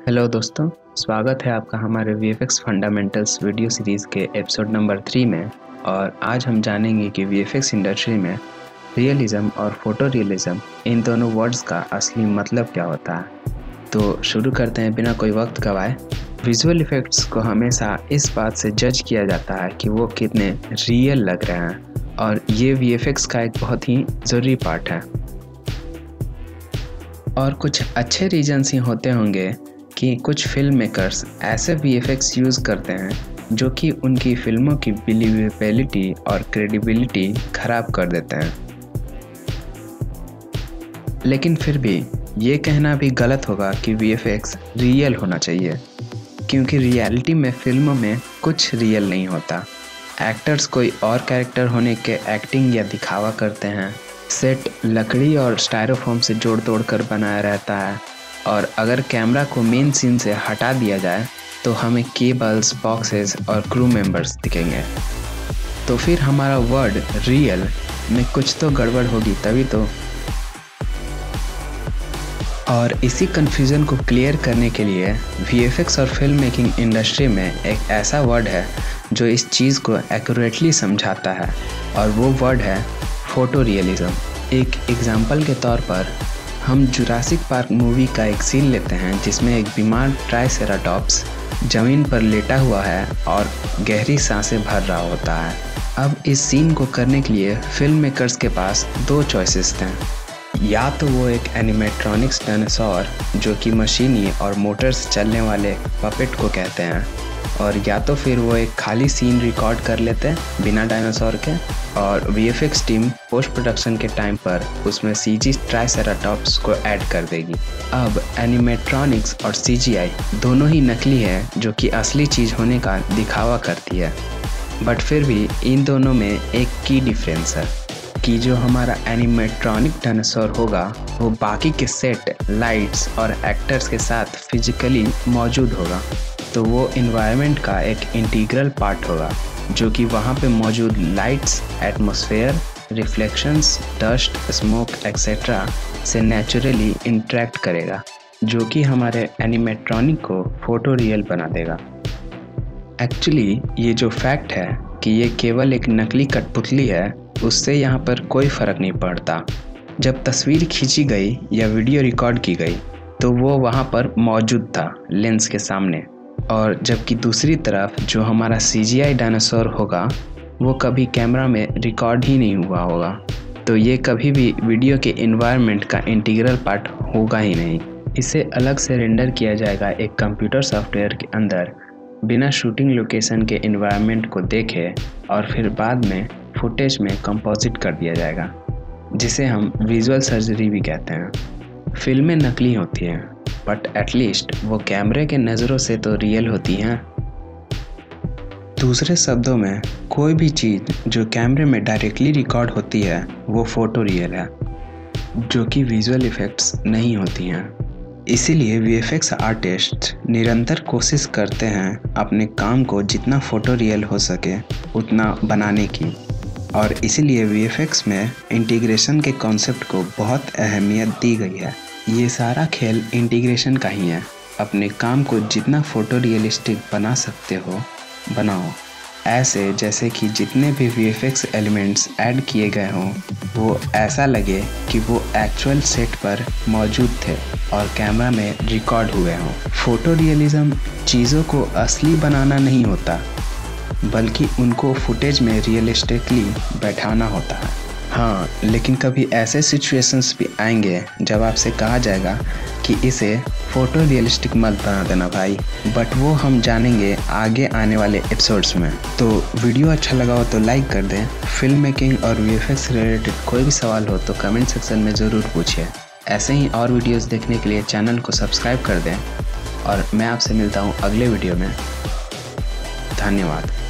Hello दोस्तों, स्वागत है आपका हमारे VFX फंडामेंटल्स वीडियो सीरीज़ के एपिसोड नंबर 3 में। और आज हम जानेंगे कि VFX इंडस्ट्री में रियलिज़म और फोटो रियलिज़म इन दोनों वर्ड्स का असली मतलब क्या होता है। तो शुरू करते हैं बिना कोई वक्त गवाए। विजुअल इफ़ेक्ट्स को हमेशा इस बात से जज किया जाता है कि वो कितने रियल लग रहे हैं, और ये VFX का एक बहुत ही ज़रूरी पार्ट है। और कुछ अच्छे रीजन्स ही होते होंगे कि कुछ फिल्म मेकर्स ऐसे VFX यूज़ करते हैं जो कि उनकी फिल्मों की बिलीवेबिलिटी और क्रेडिबिलिटी ख़राब कर देते हैं। लेकिन फिर भी ये कहना भी गलत होगा कि VFX रियल होना चाहिए, क्योंकि रियलिटी में फिल्मों में कुछ रियल नहीं होता। एक्टर्स कोई और कैरेक्टर होने के एक्टिंग या दिखावा करते हैं। सेट लकड़ी और स्टायरोफोम से जोड़ तोड़ कर बनाया रहता है, और अगर कैमरा को मेन सीन से हटा दिया जाए तो हमें केबल्स, बॉक्सेस और क्रू मेंबर्स दिखेंगे। तो फिर हमारा वर्ड रियल में कुछ तो गड़बड़ होगी तभी तो। और इसी कन्फ्यूज़न को क्लियर करने के लिए VFX और फिल्म मेकिंग इंडस्ट्री में एक ऐसा वर्ड है जो इस चीज़ को एक्यूरेटली समझाता है, और वो वर्ड है फोटो रियलिज़म। एक एग्जाम्पल के तौर पर हम जुरासिक पार्क मूवी का एक सीन लेते हैं जिसमें एक बीमार ट्राइसेराटॉप्स ज़मीन पर लेटा हुआ है और गहरी सांसें भर रहा होता है। अब इस सीन को करने के लिए फिल्म मेकर्स के पास दो चॉइसेस थे। या तो वो एक एनिमेट्रॉनिक्स डायनासोर, जो कि मशीनी और मोटर से चलने वाले पपेट को कहते हैं, और या तो फिर वो एक खाली सीन रिकॉर्ड कर लेते हैं बिना डायनासोर के, और VFX टीम पोस्ट प्रोडक्शन के टाइम पर उसमें CG ट्राइसेराटॉप्स को ऐड कर देगी। अब एनिमेट्रॉनिक्स और CGI दोनों ही नकली है, जो कि असली चीज़ होने का दिखावा करती है। बट फिर भी इन दोनों में एक की डिफरेंस है कि जो हमारा एनिमेट्रॉनिक डायनासोर होगा वो बाकी के सेट, लाइट्स और एक्टर्स के साथ फिजिकली मौजूद होगा। तो वो इन्वायरमेंट का एक इंटीग्रल पार्ट होगा, जो कि वहाँ पे मौजूद lights, atmosphere, reflections, dust, smoke etcetera से नेचुरली इंटरेक्ट करेगा, जो कि हमारे एनिमेट्रॉनिक को फोटो रियल बना देगा। एक्चुअली ये जो फैक्ट है कि ये केवल एक नकली कठपुतली है, उससे यहाँ पर कोई फ़र्क नहीं पड़ता। जब तस्वीर खींची गई या वीडियो रिकॉर्ड की गई तो वो वहाँ पर मौजूद था लेंस के सामने, और जबकि दूसरी तरफ जो हमारा CGI डायनासोर होगा वो कभी कैमरा में रिकॉर्ड ही नहीं हुआ होगा। तो ये कभी भी वीडियो के इन्वायरमेंट का इंटीग्रल पार्ट होगा ही नहीं। इसे अलग से रेंडर किया जाएगा एक कंप्यूटर सॉफ्टवेयर के अंदर, बिना शूटिंग लोकेशन के इन्वायरमेंट को देखे, और फिर बाद में फुटेज में कंपोजिट कर दिया जाएगा, जिसे हम विजुअल सर्जरी भी कहते हैं। फिल्में नकली होती हैं, बट एटलीस्ट वो कैमरे के नज़रों से तो रियल होती हैं। दूसरे शब्दों में, कोई भी चीज़ जो कैमरे में डायरेक्टली रिकॉर्ड होती है वो फोटो रियल है, जो कि विजुअल इफ़ेक्ट्स नहीं होती हैं। इसीलिए VFX आर्टिस्ट निरंतर कोशिश करते हैं अपने काम को जितना फोटो रियल हो सके उतना बनाने की, और इसीलिए VFX में इंटीग्रेशन के कॉन्सेप्ट को बहुत अहमियत दी गई है। ये सारा खेल इंटीग्रेशन का ही है। अपने काम को जितना फ़ोटो रियलिस्टिक बना सकते हो बनाओ, ऐसे जैसे कि जितने भी VFX एलिमेंट्स ऐड किए गए हों वो ऐसा लगे कि वो एक्चुअल सेट पर मौजूद थे और कैमरा में रिकॉर्ड हुए हों। फ़ोटो रियलिज़म चीज़ों को असली बनाना नहीं होता, बल्कि उनको फुटेज में रियलिस्टिकली बैठाना होता है। हाँ, लेकिन कभी ऐसे सिचुएशंस भी आएंगे जब आपसे कहा जाएगा कि इसे फ़ोटो रियलिस्टिक मत बना देना भाई, बट वो हम जानेंगे आगे आने वाले एपिसोड्स में। तो वीडियो अच्छा लगा हो तो लाइक कर दें। फिल्म मेकिंग और VFX रिलेटेड कोई भी सवाल हो तो कमेंट सेक्शन में ज़रूर पूछिए। ऐसे ही और वीडियोस देखने के लिए चैनल को सब्सक्राइब कर दें, और मैं आपसे मिलता हूँ अगले वीडियो में। धन्यवाद।